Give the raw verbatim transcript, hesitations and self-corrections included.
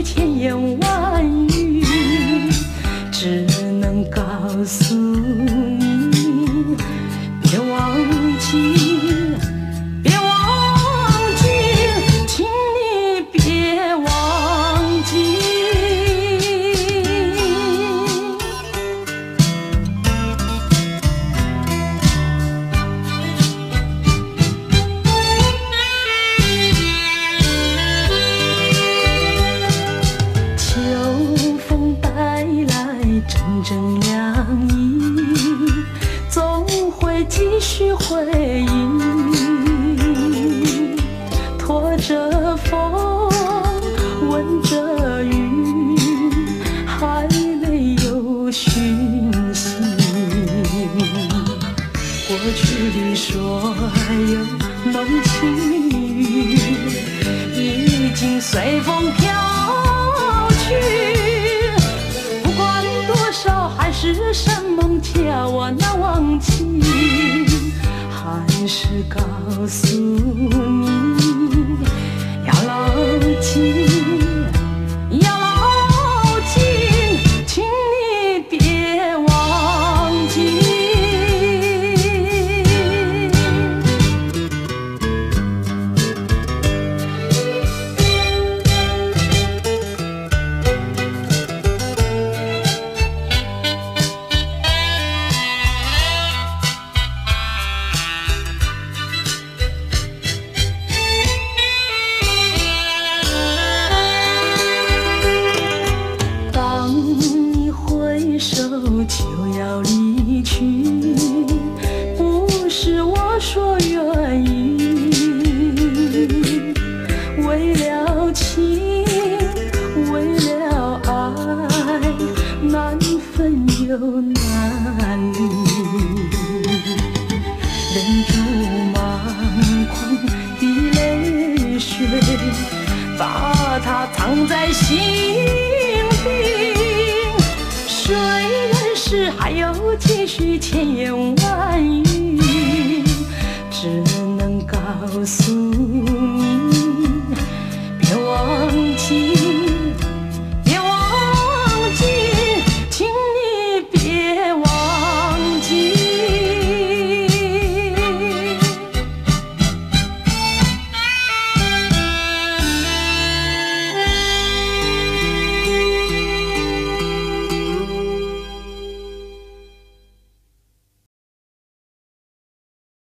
续千言万语，只能告诉你，别忘记，别忘记，请你别忘记。阵阵凉意，总会继续回忆，拖着风，吻着雨，还没有讯息。过去的所有浓情雨，已经随风飘去。还是山盟叫我难忘记，还是告诉你要牢记，要牢记，请你别忘记。就要离去，不是我说愿意，为了情，为了爱，难分又难离，忍住满眶的泪水，把它藏在心底。虽然是还有继续千言万语，只能告诉